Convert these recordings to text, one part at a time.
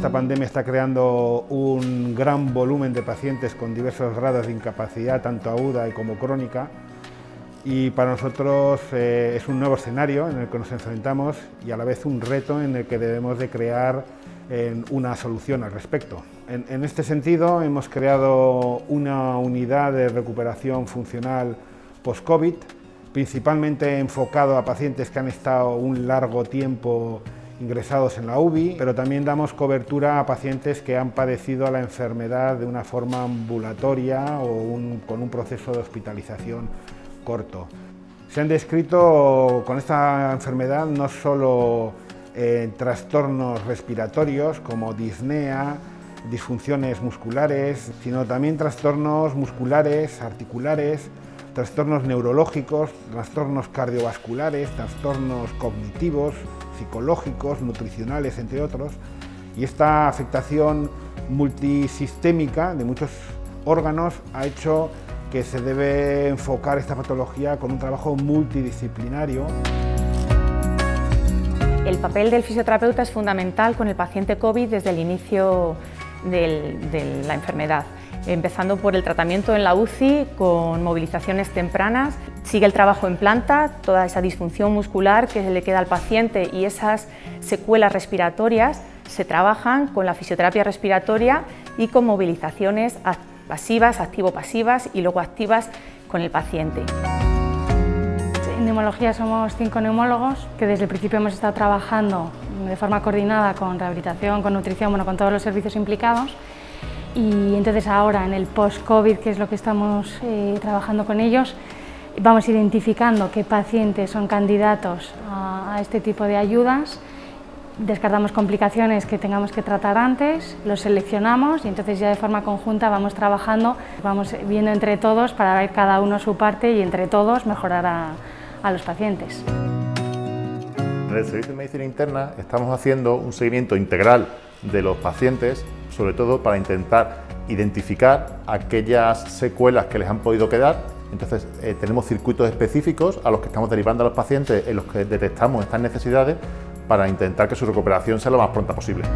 esta pandemia está creando un gran volumen de pacientes con diversos grados de incapacidad, tanto aguda como crónica, y para nosotros es un nuevo escenario en el que nos enfrentamos y a la vez un reto en el que debemos de crear una solución al respecto. En este sentido hemos creado una unidad de recuperación funcional post-COVID, principalmente enfocado a pacientes que han estado un largo tiempo ingresados en la UBI, pero también damos cobertura a pacientes que han padecido la enfermedad de una forma ambulatoria o con un proceso de hospitalización corto. Se han descrito con esta enfermedad no solo trastornos respiratorios como disnea, disfunciones musculares, sino también trastornos musculares, articulares, trastornos neurológicos, trastornos cardiovasculares, trastornos cognitivos, psicológicos, nutricionales, entre otros. Y esta afectación multisistémica de muchos órganos ha hecho que se debe enfocar esta patología con un trabajo multidisciplinario. El papel del fisioterapeuta es fundamental con el paciente COVID desde el inicio de la enfermedad, empezando por el tratamiento en la UCI con movilizaciones tempranas. Sigue el trabajo en planta, toda esa disfunción muscular que le queda al paciente y esas secuelas respiratorias se trabajan con la fisioterapia respiratoria y con movilizaciones pasivas, activo-pasivas y luego activas con el paciente. En neumología somos 5 neumólogos que desde el principio hemos estado trabajando de forma coordinada con rehabilitación, con nutrición, bueno, con todos los servicios implicados. Y entonces ahora en el post-COVID, que es lo que estamos trabajando con ellos, vamos identificando qué pacientes son candidatos a este tipo de ayudas, descartamos complicaciones que tengamos que tratar antes, los seleccionamos y entonces ya de forma conjunta vamos trabajando, vamos viendo entre todos para ver cada uno su parte y entre todos mejorar a los pacientes. En el Servicio de Medicina Interna estamos haciendo un seguimiento integral de los pacientes, sobre todo para intentar identificar aquellas secuelas que les han podido quedar. Entonces tenemos circuitos específicos a los que estamos derivando a los pacientes en los que detectamos estas necesidades para intentar que su recuperación sea lo más pronta posible.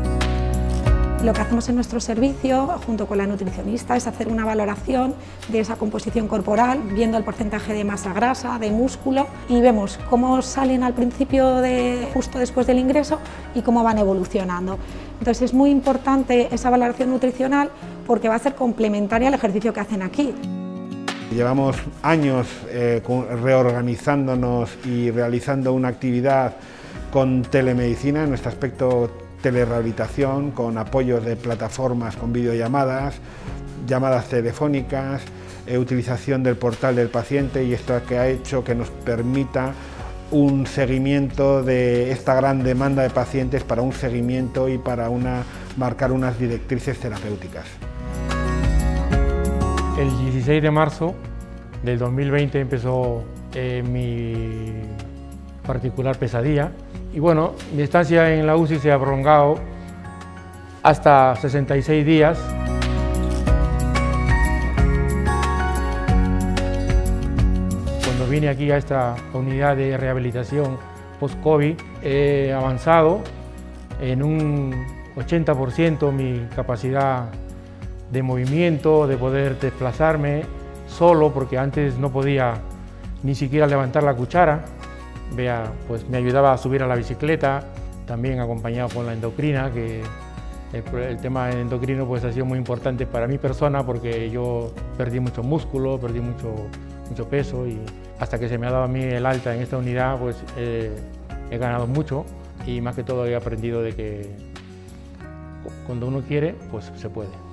Lo que hacemos en nuestro servicio, junto con la nutricionista, es hacer una valoración de esa composición corporal, viendo el porcentaje de masa grasa, de músculo, y vemos cómo salen al principio, justo después del ingreso, y cómo van evolucionando. Entonces es muy importante esa valoración nutricional porque va a ser complementaria al ejercicio que hacen aquí. Llevamos años reorganizándonos y realizando una actividad con telemedicina, en nuestro aspecto telerehabilitación, con apoyos de plataformas con videollamadas, llamadas telefónicas, utilización del portal del paciente, y esto que ha hecho que nos permita un seguimiento de esta gran demanda de pacientes para un seguimiento y para marcar unas directrices terapéuticas. El 16 de marzo del 2020 empezó mi particular pesadilla y bueno, mi estancia en la UCI se ha prolongado hasta 66 días. Cuando vine aquí a esta unidad de rehabilitación post-COVID, he avanzado en un 80% mi capacidad de movimiento, de poder desplazarme solo, porque antes no podía ni siquiera levantar la cuchara. Pues me ayudaba a subir a la bicicleta, también acompañado con la endocrina, que el tema endocrino pues ha sido muy importante para mi persona porque yo perdí mucho músculo, perdí mucho peso, y hasta que se me ha dado a mí el alta en esta unidad pues he ganado mucho, y más que todo he aprendido de que cuando uno quiere pues se puede.